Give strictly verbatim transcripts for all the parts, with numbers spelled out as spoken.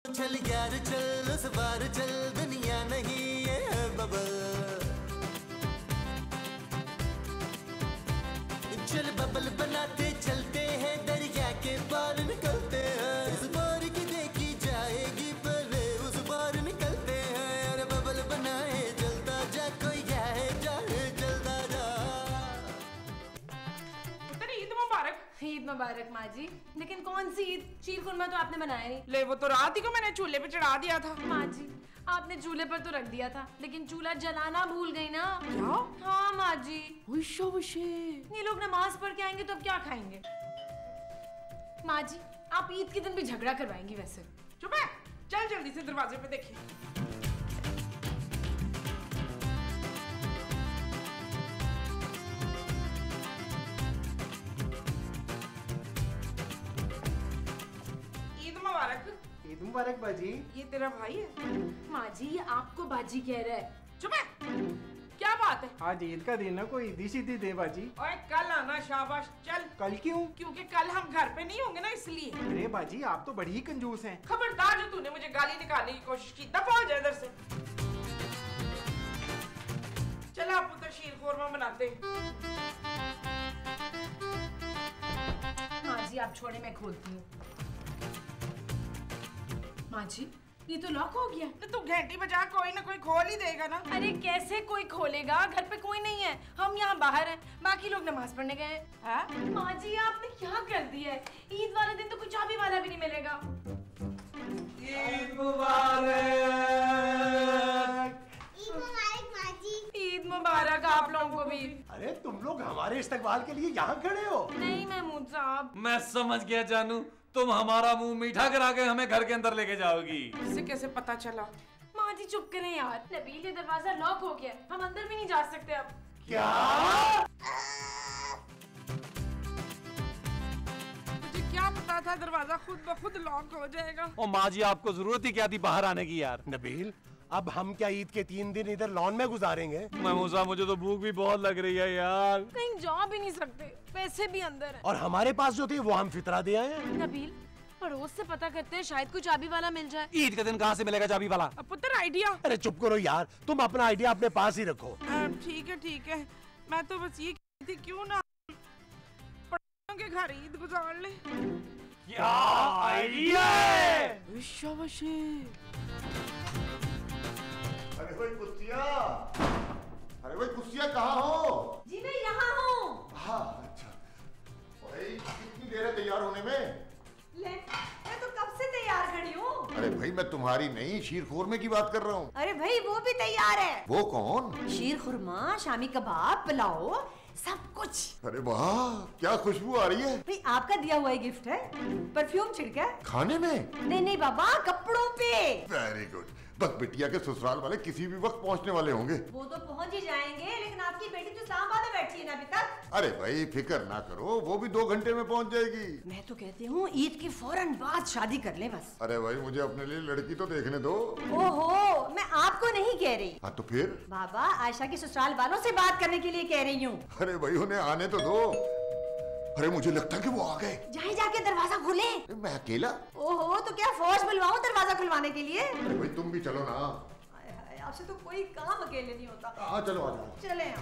चल यार चल उस बार चल दुनिया नहीं ये बबल, चल बबल बनाते चलते हैं दरिया के पार निकलते हैं, इस बार की देखी जाएगी पर उस बार निकलते हैं, अरे बबल बनाए जलता जा कोई जाए जाए जलता जा। ईद मुबारक। ईद मुबारक माँ जी, लेकिन कौन सी ईद? शीर खुरमा तो आपने बनाया नहीं। ले वो तो रात ही को मैंने चूल्हे पे चढ़ा दिया था। माँ जी आपने चूल्हे पर तो रख दिया था, लेकिन चूल्हा जलाना भूल गई ना। क्या? हाँ माँ जी। विशे विशे। ये लोग नमाज पढ़ के आएंगे तो अब क्या खाएंगे? माँ जी आप ईद के दिन भी झगड़ा करवाएंगी वैसे। चुप है, चल जल्दी से दरवाजे पे देखिए। ईद मुबारक। ईद मुबारक बाजी। ये तेरा भाई है? माँ जी ये आपको बाजी कह रहा है। चुप है, क्या बात है? आज ईद का दिन है, कोई ईदी सीधी दे बाजी। ओए कल आना, शाबाश। चल। कल क्यों? क्योंकि कल हम घर पे नहीं होंगे ना, इसलिए। अरे बाजी आप तो बड़ी ही कंजूस हैं। खबरदार जो तूने मुझे गाली निकालने की कोशिश की, दफा हो जाए इधर से। चल आप पुत्र शीर खोरमा बनाते। माँ जी आप छोड़े मैं खोलती हूँ। माँ जी ये तो लॉक हो गया। तो तू घंटी बजा, कोई ना कोई खोल ही देगा ना। अरे कैसे कोई खोलेगा? घर पे कोई नहीं है, हम यहाँ बाहर हैं, बाकी लोग नमाज पढ़ने गए हैं। हाँ? माँ जी आपने क्या कर दिया है? ईद वाले दिन तो कोई चाबी वाला भी नहीं मिलेगा। ईद मुबारक। ईद मुबारक माँ जी। ईद मुबारक आप लोगों को भी। अरे तुम लोग हमारे इस्तकबाल के लिए यहाँ खड़े हो? नहीं महमूद साहब। मैं समझ गया जानू, तुम हमारा मुंह मीठा करा के हमें घर के अंदर लेके जाओगी। इससे कैसे पता चला? माँ जी चुप करें यार। नबील ये दरवाजा लॉक हो गया, हम अंदर भी नहीं जा सकते अब। क्या? मुझे क्या पता था दरवाजा खुद ब खुद लॉक हो जाएगा। ओ माँ जी आपको जरूरत ही क्या थी बाहर आने की यार। नबील अब हम क्या ईद के तीन दिन इधर लॉन में गुजारेंगे? महमूद साहब मुझे तो भूख भी बहुत लग रही है यार। कहीं जा भी नहीं सकते, पैसे भी अंदर है। और हमारे पास जो थे वो हम फितरा दे आए हैं। नबील पड़ोस से पता करते हैं, शायद कोई चाबी वाला मिल जाए। ईद के दिन कहाँ से मिलेगा चाबी वाला? अब पुत्र आइडिया। अरे चुप करो यार, तुम अपना आइडिया अपने पास ही रखो। ठीक है ठीक है, मैं तो बस ये कहती थी क्यों ना पड़ोसियों के घर ईद गुजार ले। क्या आइडिया है? अरे भाई कुस्सिया, अरे भाई कुस्सिया कहाँ हो? जी मैं यहाँ हूँ। हाँ अच्छा, भाई कितनी देर है तैयार होने में? ले, मैं तो कब से तैयार खड़ी हूँ। अरे भाई मैं तुम्हारी नहीं शीर खोरमे की बात कर रहा हूँ। अरे भाई वो भी तैयार है। वो कौन? शीर खुरमा, शामी कबाब, पुलाव, सब कुछ। अरे वाह क्या खुशबू आ रही है। भाई आपका दिया हुआ ही गिफ्ट है, परफ्यूम छिड़का है। खाने में? नहीं नहीं बाबा, कपड़ों पे। वेरी गुड, बस बिटिया के ससुराल वाले किसी भी वक्त पहुंचने वाले होंगे। वो तो पहुंच ही जाएंगे, लेकिन आपकी बेटी तो इस्लामाबाद में बैठी है ना अभी तक। अरे भाई फिक्र ना करो, वो भी दो घंटे में पहुंच जाएगी। मैं तो कहती हूँ ईद के फौरन बाद शादी कर ले बस। अरे भाई मुझे अपने लिए लड़की तो देखने दो। ओहो मैं आपको नहीं कह रही। हाँ तो फिर? बाबा आयशा के ससुराल वालों से बात करने के लिए कह रही हूँ। अरे भाई उन्हें आने तो दो। अरे मुझे लगता है कि वो आ गए। जाए जाके दरवाजा खोले। मैं अकेला? ओहो तो क्या फौज बुलवाऊं दरवाजा खुलवाने के लिए? अरे भाई तुम भी चलो ना। आपसे तो कोई काम अकेले नहीं होता। हाँ चलो आ जाओ। चले हम।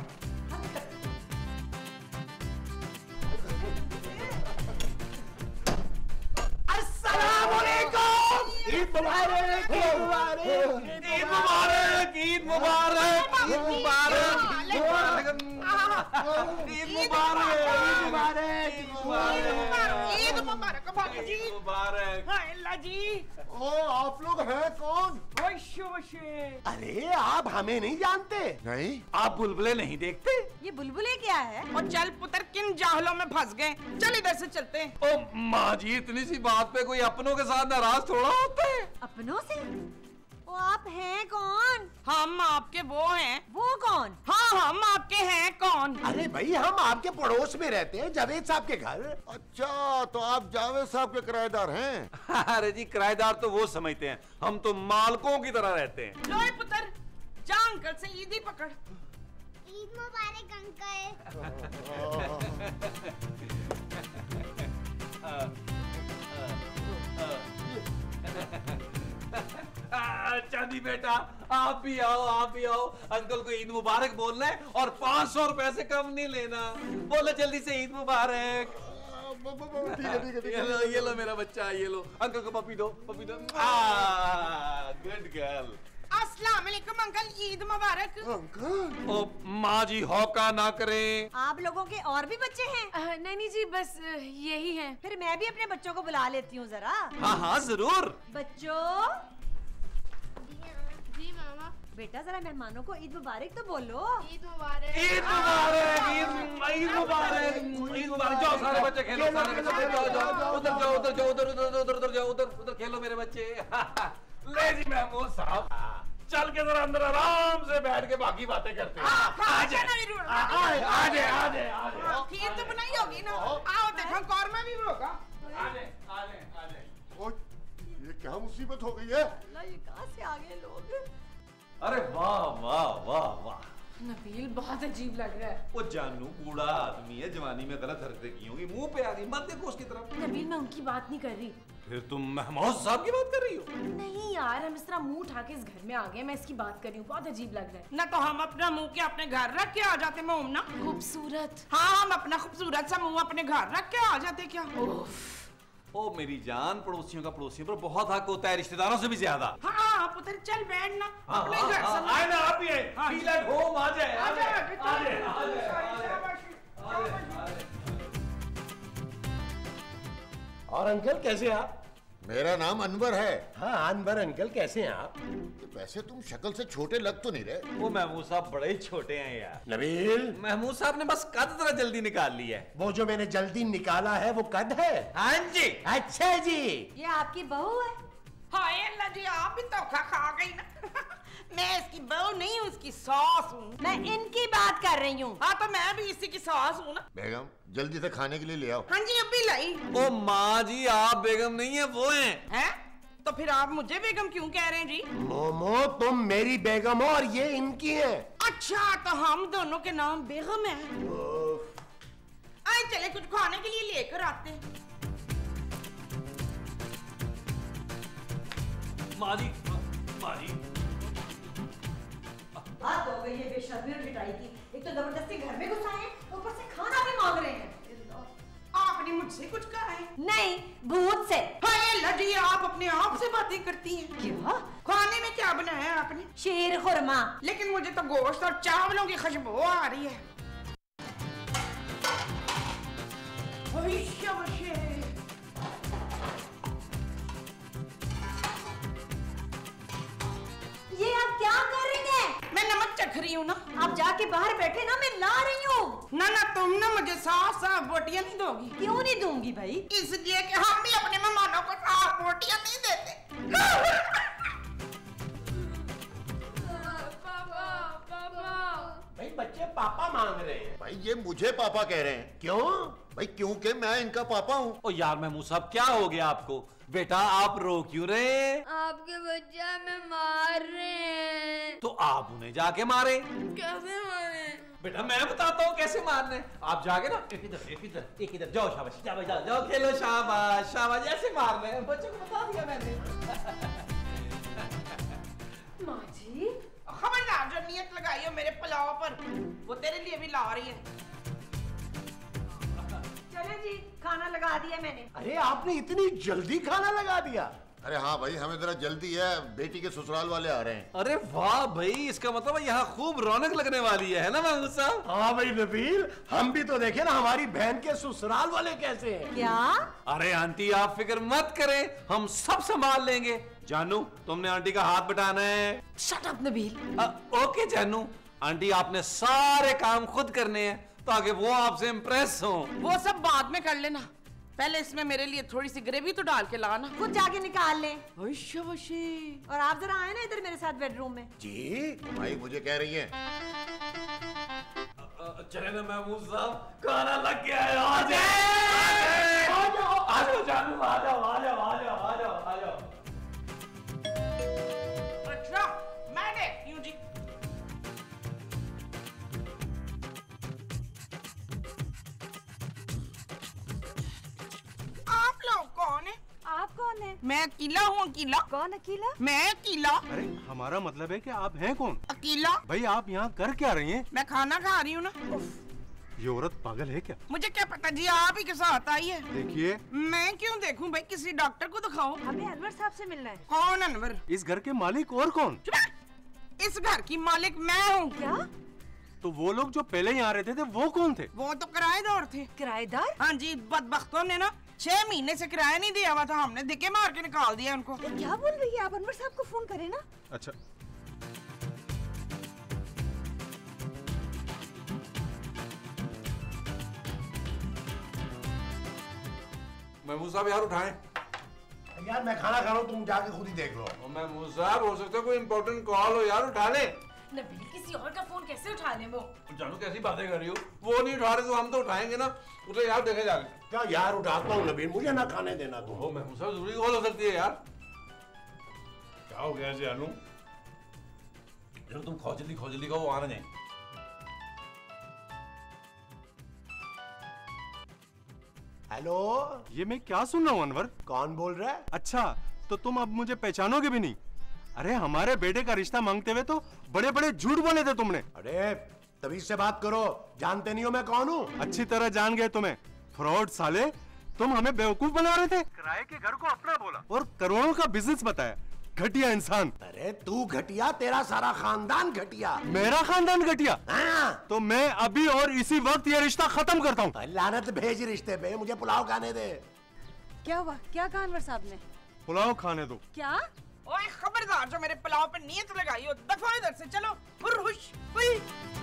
अस्सलामुअलैकुम। ईद मुबारक, ईद मुबारक, ईद मुबारक, ईद मुबारक, ईद मुबारक, ईद मुबारक, ईद मुबारक, ईद मुबारक बाबा जी। ईद मुबारक। हाय अल्लाह जी। ओ आप लोग हैं कौन? अरे आप हमें नहीं जानते? नहीं। आप बुलबुले नहीं देखते? ये बुलबुले क्या है? और चल पुत्र किन जाहलों में फंस गए, चल इधर से चलते हैं। ओ माँ जी इतनी सी बात पे कोई अपनों के साथ नाराज थोड़ा होता है। अपनों से? वो आप हैं कौन? हम आपके वो हैं। वो कौन? हाँ हम आपके हैं कौन? अरे भाई हम आपके पड़ोस में रहते हैं, जावेद साहब के घर। अच्छा तो आप जावेद साहब के किराएदार हैं? अरे जी किराएदार तो वो समझते हैं, हम तो मालकों की तरह रहते हैं। लो पुत्र जा अंकल से ईदी पकड़। ईद मुबारक अंकल। जी बेटा, आप भी आओ, आप भी आओ। अंकल को ईद मुबारक बोलना है और पाँच सौ रुपए से कम नहीं लेना। बोलो जल्दी से ईद मुबारक। ठीक है, ठीक है, ठीक ये है। लो, ये लो मेरा बच्चा, ये लो। अंकल को पपी दो, पपी दो। Good girl. अस्सलाम वालेकुम अंकल, ईद मुबारक। अंकल, ओ माँ जी हौका ना करें। आप लोगों के और भी बच्चे हैं? अ, नहीं नहीं जी, बस अ, यही है। फिर मैं भी अपने बच्चों को बुला लेती हूँ जरा। हाँ हाँ जरूर। बच्चों, जी मामा। बेटा जरा मेहमानों को ईद मुबारक तो बोलो। ईद मुबारक। ईद मुबारक, ईद ईद मुबारक, ईद मुबारक। जाओ सारे बच्चे खेलो, सारे बच्चे जाओ जाओ, उधर जाओ, उधर जाओ, उधर उधर उधर उधर जाओ, उधर उधर खेलो मेरे बच्चे। ले जी महमूद साहब, चल के जरा अंदर आराम से बैठ के बाकी बातें करते हैं। आ जाए, आ जाए, आ जाए, आ जाए। खीर तो बनाई होगी ना? आओ देखो, कौरमा भी होगा। आ जाए, आ जाए, आ जाए। ओ, ये क्या मुसीबत हो गई है? अल्लाह, ये कहाँ से आ गए लोग? अरे वाह वाह वाह वाह। नबील बहुत अजीब लग रहा है। वो जानू बूढ़ा आदमी है, जवानी में गलत हरकतें की होंगी, मुंह पे आ गई, मत देखो उसकी तरफ। नबील मैं उनकी बात नहीं कर रही। फिर तुम महमूद साहब की बात कर रही हो? नहीं यार, हम इस तरह मुंह उठा के इस घर में आ गए, मैं इसकी बात कर रही हूँ। बहुत अजीब लग रहा है। ना तो हम अपना मुंह के अपने घर रख के आ जाते मोम ना। खूबसूरत। हाँ, हम अपना खूबसूरत सा मुंह अपने घर रख के आ जाते क्या? ओ मेरी जान, पड़ोसियों का पड़ोसियों पर बहुत हक होता है, रिश्तेदारों से भी ज्यादा। हाँ पुत्र, चल बैठ ना अपने घर से। आए ना, आप ही आए। हाँ, फील एट होम, आ जाए, आ आ जाए, जाए, बेटा। आ जाए, आ जाए, आ जाए, शाबाशी, आ जाए, आ जाए। और अंकल कैसे हैं आप? मेरा नाम अनवर है। हाँ अनवर अंकल, कैसे हैं आप? वैसे तुम शक्ल से छोटे लग तो नहीं रहे। वो महमूद साहब बड़े ही छोटे हैं यार। नबील, महमूद साहब ने बस कद जरा जल्दी निकाल लिया है। वो जो मैंने जल्दी निकाला है वो कद है? हाँ जी। अच्छा जी। ये आपकी बहू है? हाय अल्लाह जी, आप भी धोखा खा गई ना। मैं इसकी बहू नहीं हूँ, इसकी सास हूँ। मैं इनकी बात कर रही हूँ। हाँ तो मैं भी इसी की सास हूँ ना। बेगम, जल्दी से खाने के लिए ले आओ। हाँ जी, अभी लाई। ओ माँ जी, आप बेगम नहीं है, वो हैं। हैं? तो फिर आप मुझे बेगम क्यों कह रहे हैं जी? मोमो, तुम मेरी बेगम हो और ये इनकी है। अच्छा, तो हम दोनों के नाम बेगम हैं। आए चले कुछ खाने के लिए लेकर आते हैं। माँ जी, माँ जी। बात हो गई है बेशर्मी और पिटाई की। एक तो जबरदस्ती घर में घुसाए हैं, ऊपर से खाना भी मांग रहे हैं। आपने मुझसे कुछ कहा है? नहीं, भूत से। हाय अल्लाह जी, आप अपने आप से बातें करती हैं। क्या? खाने में क्या बनाया है आपने? शीर खुरमा। लेकिन मुझे तो गोश्त और चावलों की खुशबू आ रही है। ये आप क्या कर रही हैं? मैं नमक चख रही हूँ ना। आप जाके बाहर बैठे ना, मैं ला रही हूँ। ना ना, तुम ना मुझे साफ साफ बोटियां नहीं दोगी। क्यों नहीं दूंगी भाई? इसलिए कि हम भी अपने मेहमानों को साफ बोटियां नहीं देते। भाई बच्चे पापा मांग रहे हैं। भाई ये मुझे पापा कह रहे हैं। क्यों? भाई क्योंकि मैं इनका पापा हूँ। ओ यार महमूद साहब, क्या हो गया आपको? बेटा आप रो क्यों रहे हैं? आपके बच्चे हमें मार रहे हैं। तो आप उन्हें जाके मारे। कैसे मारे? बेटा मैं बताता हूँ कैसे मारने। आप जाके ना, एक इधर एक इधर एक इधर, जाओ शाबाश, शाबाश, जाओ जाओ खेलो, शाबाश शाबाश, ऐसे मारने हैं। बच्चों को बता दिया मैंने। माँ जी, खबरदार जो नियत लगाई हो मेरे पुलाव पर, वो तेरे लिए भी ला रही है। चले जी, खाना लगा दिया मैंने। अरे आपने इतनी जल्दी खाना लगा दिया? अरे हाँ भाई, हमें जरा जल्दी है, बेटी के ससुराल वाले आ रहे हैं। अरे वाह भाई, इसका मतलब यहाँ खूब रौनक लगने वाली है, है ना महमूद साहब? हाँ भाई नबील, हम भी तो देखे ना हमारी बहन के ससुराल वाले कैसे हैं। क्या? अरे आंटी आप फिक्र मत करें, हम सब संभाल लेंगे। जानू तुमने आंटी का हाथ बटाना है। Shut up Nabeel. आ, ओके जानू, आंटी आपने सारे काम खुद करने हैं ताकि वो आपसे इम्प्रेस हो। वो सब बाद में कर लेना, पहले इसमें मेरे लिए थोड़ी सी ग्रेवी तो डाल के लाना। खुद जाके निकाल ले। और और आप जरा आए ना इधर मेरे साथ बेडरूम में। जी भाई, मुझे कह रही है। चले ना महमूद साहब, खाना लग गया है, आ जाए, आ जाओ, आ जाओ जानू, आ जाओ, आ जाओ, आ जाओ, आ जाओ, आ जाओ। अच्छा, मैं देखती हूँ जी। आप लोग कौन है? आप कौन है? मैं अकेला हूँ। अकेला? कौन अकेला? मैं अकेला। अरे हमारा मतलब है कि आप हैं कौन? अकेला। भाई आप यहाँ कर क्या रही हैं? मैं खाना खा रही हूँ ना। ये औरत पागल है क्या? मुझे क्या पता जी, आप ही के साथ आई है। देखिए मैं क्यों देखूं भाई, किसी डॉक्टर को दिखाओ। हमें अनवर साहब से मिलना है। कौन अनवर? इस घर के मालिक और कौन? इस घर की मालिक मैं हूँ। क्या? तो वो लोग जो पहले यहाँ रहते थे वो कौन थे? वो तो किराएदार थे। किराएदार? हाँ जी, बदबख्तों ने ना छह महीने से किराया नहीं दिया हुआ था, हमने दिक्के मार के निकाल दिया उनको। ये क्या बोल रही है आप? अनवर साहब को फोन करें ना। अच्छा महमूद साहब यार उठाएं। यार मैं खाना खा रहा हूँ, तुम जाके खुद ही देख लो। महमूद साहब हो सकता है कोई इम्पोर्टेंट कॉल हो यार, उठा ले। नबील किसी और का फोन कैसे उठा ले वो? जानू कैसी बातें कर रही हो, वो नहीं उठा रहे तो हम तो उठाएंगे ना। उसे यार देखे जाके। क्या यार उठाता हूँ नबील, मुझे ना खाने देना तुम। ओह महमूद साहब जरूरी कॉल हो सकती है यार। क्या हो गया जानू? चलो तुम खोजली खोजली का वो आना जाए। हेलो, ये मैं क्या सुन रहा हूँ अनवर? कौन बोल रहा है? अच्छा तो तुम अब मुझे पहचानोगे भी नहीं? अरे हमारे बेटे का रिश्ता मांगते हुए तो बड़े बड़े झूठ बोले थे तुमने। अरे तभी से बात करो, जानते नहीं हो मैं कौन हूँ? अच्छी तरह जान गए तुम्हें, फ्रॉड साले। तुम हमें बेवकूफ बना रहे थे, किराए के घर को अपना बोला और करोड़ों का बिजनेस बताया। घटिया इंसान। अरे तू घटिया, तेरा सारा खानदान घटिया। मेरा खानदान घटिया? हाँ। तो मैं अभी और इसी वक्त ये रिश्ता खत्म करता हूँ। लानत भेज रिश्ते पे, मुझे पुलाव खाने दे। क्या हुआ? क्या कहा अनवर साहब ने? पुलाव खाने दो। क्या? ओए खबरदार, जो मेरे पुलाव पे नीयत लगाई हो, दफा इधर से। चलो फुरहुश हुई।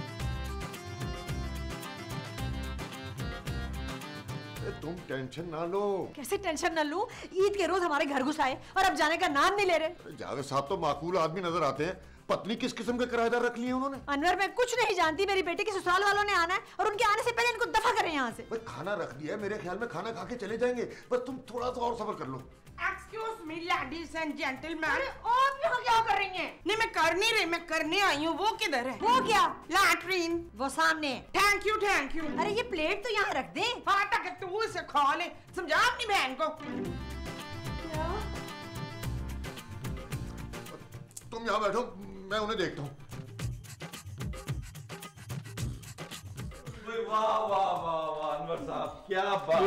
तुम टेंशन ना लो। कैसे टेंशन न लूं? ईद के रोज हमारे घर घुस आए और अब जाने का नाम नहीं ले रहे। जावेद साहब तो माकूल आदमी नजर आते हैं, पत्नी किस किस्म के किराएदार रख लिए उन्होंने? अनवर मैं कुछ नहीं जानती, मेरी बेटे के ससुराल वालों ने आना है और उनके आने से पहले इनको दफा करें यहाँ से। भाई खाना रख दिया है, मेरे ख्याल में खाना खा के चले जाएंगे, बस तुम थोड़ा सा और सब्र कर लो। Excuse me ladies and gentleman. आप यहाँ क्या कर रही हैं? नहीं मैं कर नहीं रही, मैं करने आई हूँ। वो किधर है? वो क्या? लैट्रीन। वो सामने। Thank you thank you. अरे ये प्लेट तो यहाँ रख दे। हाँ तक तू इसे खा ले, समझा अपनी बहन को। तुम यहाँ बैठो, मैं उन्हें देखता हूँ। वाह वाह वाह वाह अनवर साहब, क्या बात।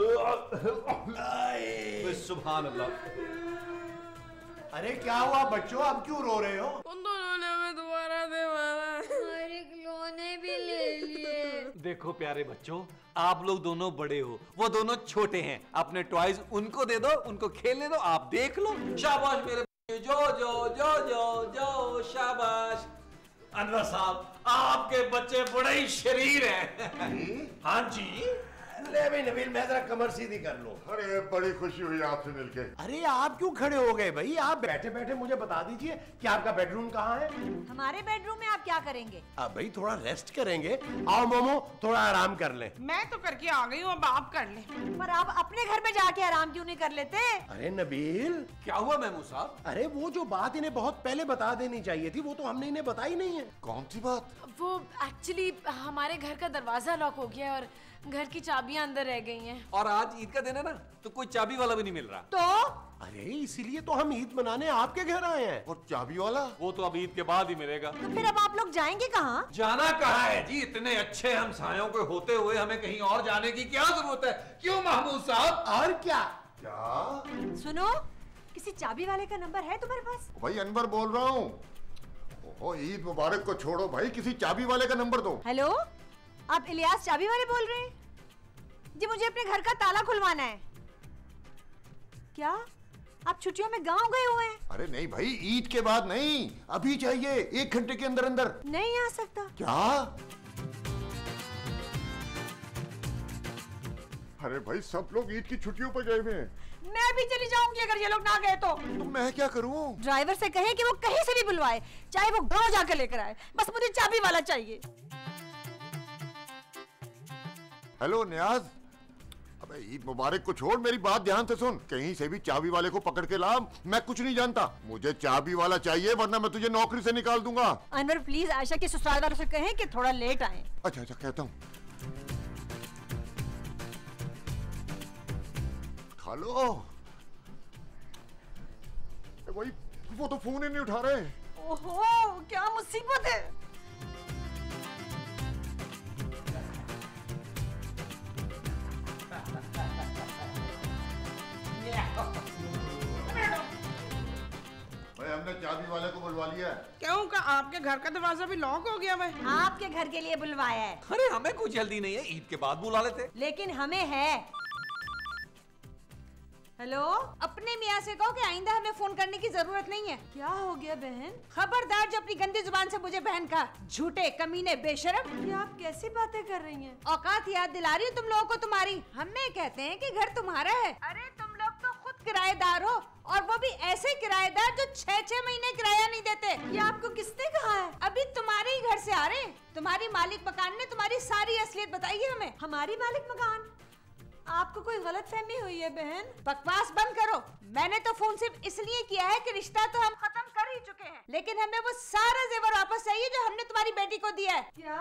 सुभान अल्लाह। अरे क्या हुआ बच्चों, अब क्यों रो रहे हो? उन दोनों ने हमें दोबारा दे मारा, हमारे खिलौने भी ले लिए। देखो प्यारे बच्चों, आप लोग दोनों बड़े हो, वो दोनों छोटे हैं। अपने टॉयज उनको दे दो, उनको खेलने दो, आप देख लो। शाबाश मेरे बच्चे, जो जो जो जो जो शाबाश। अनवर साहब आपके बच्चे बड़े ही शरीर हैं। हाँ जी। ले भाई नबील, मैं जरा कमर सीधी कर लूं। अरे बड़ी खुशी हुई आपसे मिलके। अरे आप क्यों खड़े हो गए भाई? आप बैठे बैठे मुझे बता दीजिए कि आपका बेडरूम कहाँ है? हमारे बेडरूम में आप क्या करेंगे? अब भाई थोड़ा रेस्ट करेंगे। आओ मोमो, थोड़ा आराम कर ले। मैं तो करके आ गई हूँ, अब आप कर ले। पर आप अपने घर में जाके आराम क्यों नहीं कर लेते? अरे नबील, क्या हुआ महमूद साहब? अरे वो जो बात इन्हें बहुत पहले बता देनी चाहिए थी, वो तो हमने इन्हें बताई नहीं है। कौन सी बात? वो एक्चुअली हमारे घर का दरवाजा लॉक हो गया और घर की चाबियां अंदर रह गई हैं। और आज ईद का दिन है ना, तो कोई चाबी वाला भी नहीं मिल रहा। तो अरे इसीलिए तो हम ईद मनाने आपके घर आए हैं। और चाबी वाला? वो तो अब ईद के बाद ही मिलेगा। तो फिर अब आप लोग जाएंगे कहाँ? जाना कहाँ है जी, इतने अच्छे हमसायों के होते हुए हमें कहीं और जाने की क्या जरूरत है? क्यों महमूद साहब? और क्या? क्या? सुनो, किसी चाबी वाले का नंबर है तुम्हारे पास? भाई अनवर बोल रहा हूँ। ओहो, ईद मुबारक को छोड़ो भाई, किसी चाबी वाले का नंबर दो। हेलो, आप इलियास चाबी वाले बोल रहे हैं? जी मुझे अपने घर का ताला खुलवाना है। क्या आप छुट्टियों में गांव गए हुए हैं? अरे नहीं भाई, ईद के बाद नहीं, अभी चाहिए, एक घंटे के अंदर अंदर। नहीं आ सकता। क्या? अरे भाई सब लोग ईद की छुट्टियों पर गए हुए हैं। मैं भी चली जाऊंगी अगर ये लोग ना गए तो। तो मैं क्या करूं? ड्राइवर से कहें कि वो कहीं से भी बुलवाए, चाहे वो गांव जाकर लेकर आए, बस मुझे चाबी वाला चाहिए। हेलो नियाज, अबे ईद मुबारक को छोड़, मेरी बात ध्यान से सुन। कहीं से भी चाबी वाले को पकड़ के ला, मैं कुछ नहीं जानता। मुझे चाबी वाला चाहिए वरना मैं तुझे नौकरी से निकाल दूंगा। अनवर प्लीज आयशा के ससुराल वालों से कहें कि थोड़ा लेट आए। अच्छा अच्छा कहता हूँ। खा लो। वही, वो तो फोन ही नहीं उठा रहे। ओहो, क्या मुसीबत है। भाई हमने चाबी वाले को बुलवा लिया है। क्यों का आपके घर का दरवाजा भी लॉक हो गया भाई? आपके घर के लिए बुलवाया है। अरे हमें कोई जल्दी नहीं है, ईद के बाद बुला लेते। लेकिन हमें है। हेलो, अपने मियाँ से कहो कि आइंदा हमें फोन करने की जरूरत नहीं है। क्या हो गया बहन? खबरदार जो अपनी गंदी जुबान से मुझे बहन का, झूठे कमीने बेशरम। ये आप कैसी बातें कर रही हैं? औकात याद दिला रही हूँ तुम लोगों को तुम्हारी। हमें कहते हैं कि घर तुम्हारा है। अरे तुम लोग तो खुद किराएदार हो, और वो भी ऐसे किराएदार जो छह छह महीने किराया नहीं देते। ये आपको किसने कहा है? अभी तुम्हारे ही घर से आ रहे हैं। तुम्हारी मालिक मकान ने तुम्हारी सारी असलियत बताई है हमें। हमारी मालिक मकान? आपको कोई गलतफहमी हुई है बहन। बकवास बंद करो। मैंने तो फोन सिर्फ इसलिए किया है कि रिश्ता तो हम खत्म कर ही चुके हैं, लेकिन हमें वो सारा जेवर वापस चाहिए जो हमने तुम्हारी बेटी को दिया है। क्या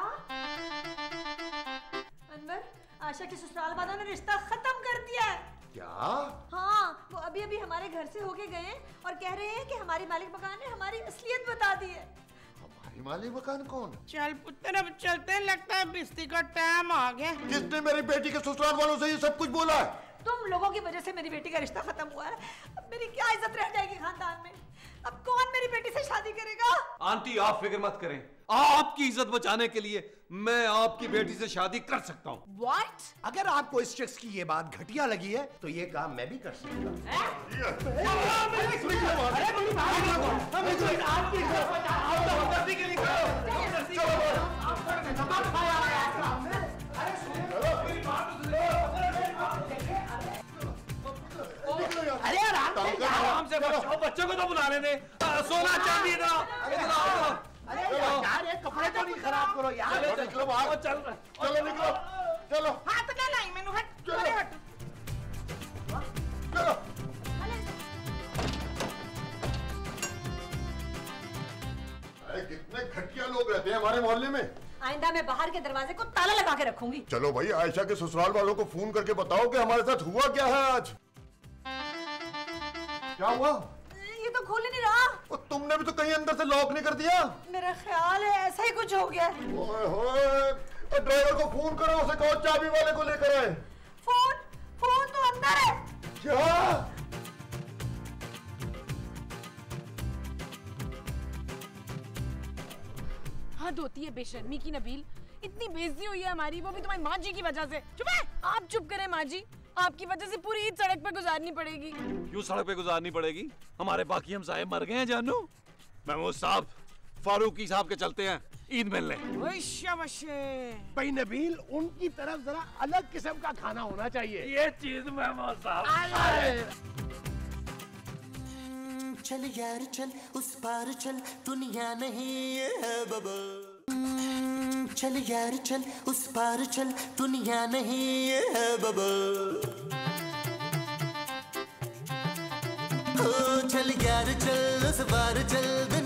अनवर, आशा के ससुराल वालों ने रिश्ता खत्म कर दिया है। क्या? हाँ, वो अभी अभी हमारे घर से होके गए और कह रहे हैं कि हमारी मालिक मकान ने हमारी असलियत बता दी है। हमारी मालिक मकान कौन? चल पुत्र, अब चलते हैं, लगता है बिस्ती का टाइम आ गया। किसने मेरी बेटी के ससुराल वालों से ये सब कुछ बोला है? तुम लोगों की वजह से मेरी बेटी का रिश्ता खत्म हुआ है। अब मेरी क्या इज्जत रह जाएगी खानदान में? अब कौन मेरी बेटी से शादी करेगा? आंटी आप फिक्र मत करें, आपकी इज्जत बचाने के लिए मैं आपकी बेटी से शादी कर सकता हूँ। What? अगर आपको इस शख्स की ये बात घटिया लगी है तो ये काम मैं भी कर सकता अरे यार आराम से, बच्चों को तो बुलाने दे। सोना चांदी इधर अरे यार ये कपड़े तो नहीं खराब करो यार। चलो निकलो बाहर। चल चलो निकलो, चलो। हाथ ना लाई मैनू, हट चलो हट। चलो। अरे कितने घटिया लोग रहते हैं हमारे मोहल्ले में। आइंदा मैं बाहर के दरवाजे को ताला लगा के रखूंगी। चलो भाई, आयशा के ससुराल वालों को फोन करके बताओ कि हमारे साथ हुआ क्या है आज। क्या हुआ? ये तो खोल ही नहीं रहा। और तुमने भी तो कहीं अंदर से लॉक नहीं कर दिया? मेरा ख्याल है ऐसा ही कुछ हो गया। ओए होए, ड्राइवर को फोन करो, उसे कहो चाबी वाले को लेकर आए। फोन फोन तो अंदर है। क्या? हद होती है बेशर्मी की नबील। इतनी बेइज्जती हुई है हमारी, वो भी तुम्हारी माँ जी की वजह से। चुप है। आप चुप करें माँ जी, आपकी वजह से पूरी ईद सड़क पे गुजारनी पड़ेगी। क्यों सड़क पे गुजारनी पड़ेगी? हमारे बाकी हमसाये मर गए हैं जानू। महमूद साहब, फारूकी साहब के चलते हैं ईद मिलने। भाई नबील, उनकी तरफ जरा अलग किस्म का खाना होना चाहिए। ये चीज महमूद साहब। चल यार चल, उस पार चल, दुनिया नहीं ये है बबल। चल यार चल, उस पार चल, दुनिया नहीं ये है बबल। ओ चल यार चल, उस पार चल।